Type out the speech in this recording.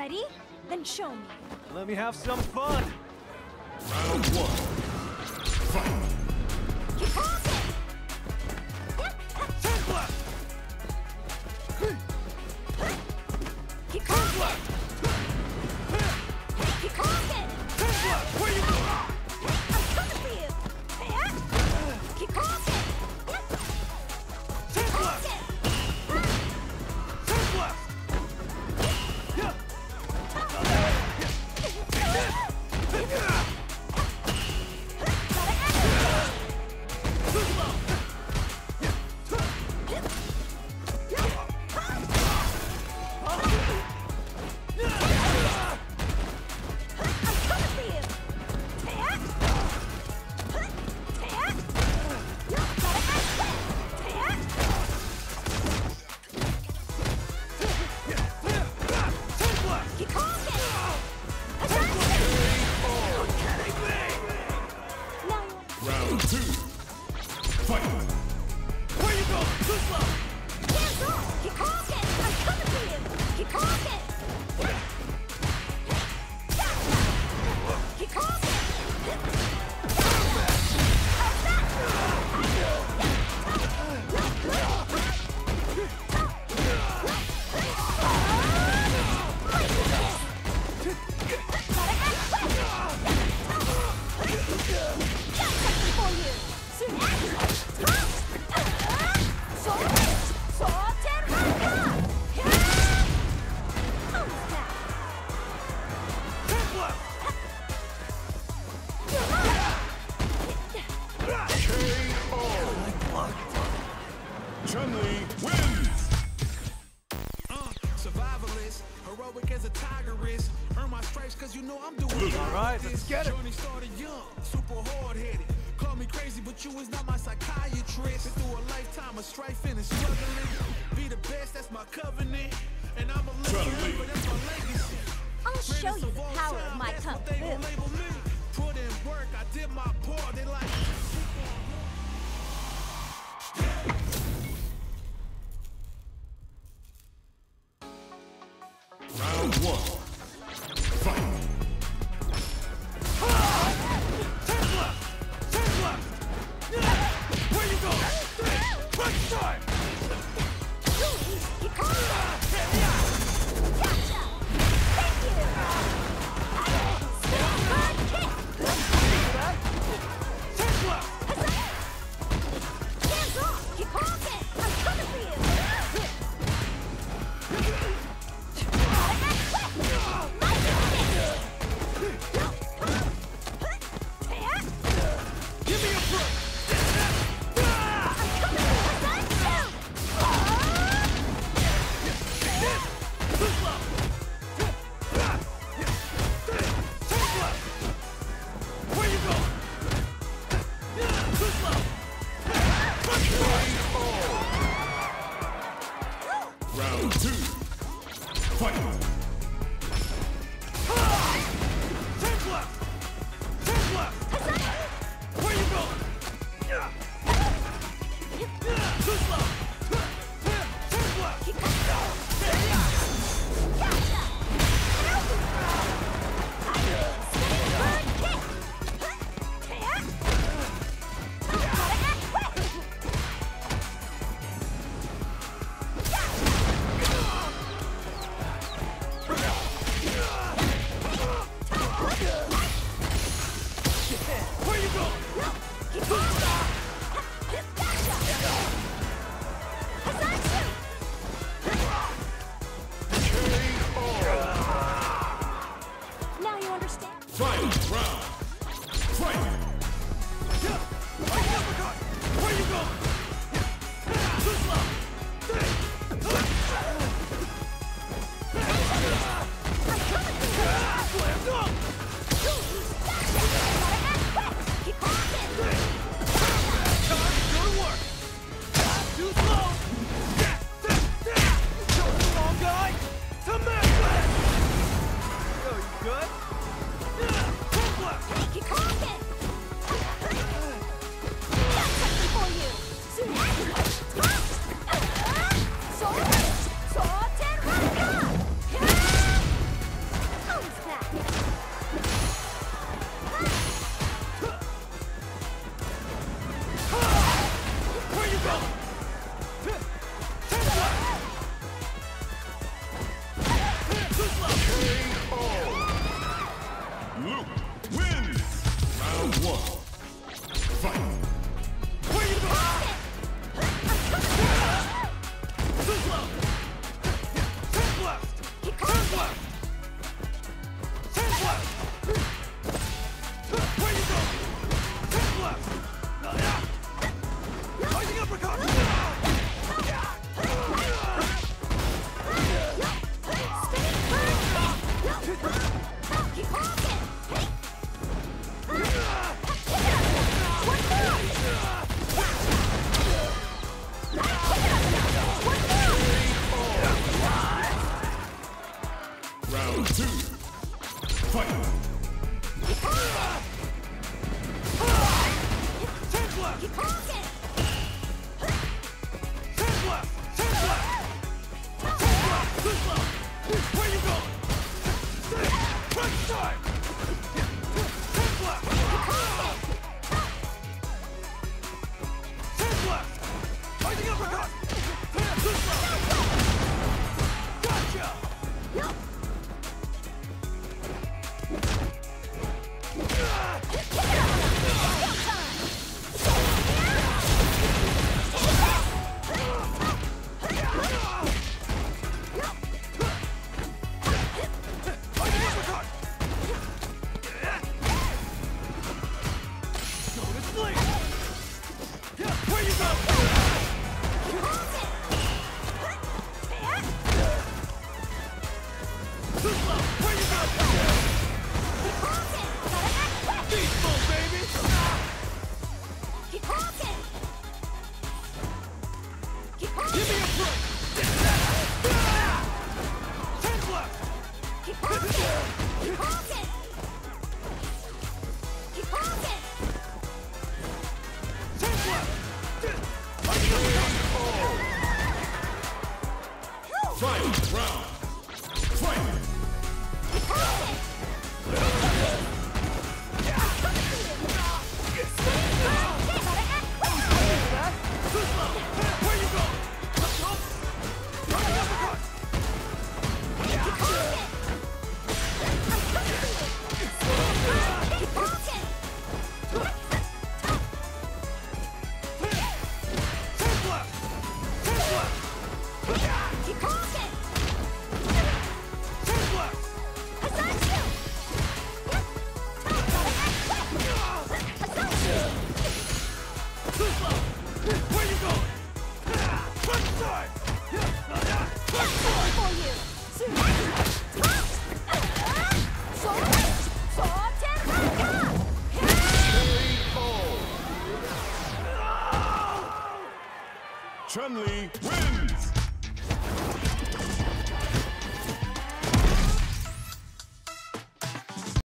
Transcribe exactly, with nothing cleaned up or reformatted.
Ready? Then show me. Let me have some fun. Round one. Fight. Keep rocking! Turn left. Keep rocking! Keep rocking! Turn left. Where you going? I'm coming for you! Keep rocking! Turn left. Turn left. Yeah. Round two. Fight. Where you going? Too slow. Hands off! Keep rocking! I'm coming for you! Keep rocking! Keep rocking! Chun-Li wins! Uh, survivalist, heroic as a tiger is. Earn my stripes cause you know I'm doing All right, let's get it. Journey started young, super hard-headed. Call me crazy, but you is not my psychiatrist. Been through a lifetime of strife and struggling. Be the best, that's my covenant. And I'm a legend, but that's my legacy. I'll show you the power of my That's kung what they gon' fu. label me. Put in work, I did my part. They like Round one. Fight. Turn left. Turn left. Where you going? Right side. Keep rocking! Gotcha! Thank you! Spin bird kick! Turn left. Hands off! Keep rocking! I'm coming for you! Give me a break. I'm coming for that too! Too slow. Turn left. Where you going? Too slow. Round two. Fight. Turn left. Turn left. Where you going? Too slow. Turn left. Where you going? Luke wins! Round one. Fight! Where you going? Too slow! Turn left! Turn left! Turn left! Where you going? Turn left! Rising uppercut! Round two. Fight! Turn left! Turn left! Turn left! Turn left! Too slow! Where you going? Front side! Turn left! Turn left! Rising uppercut! Too slow! Gotcha! Fight! Round! Fight! Chun-Li wins!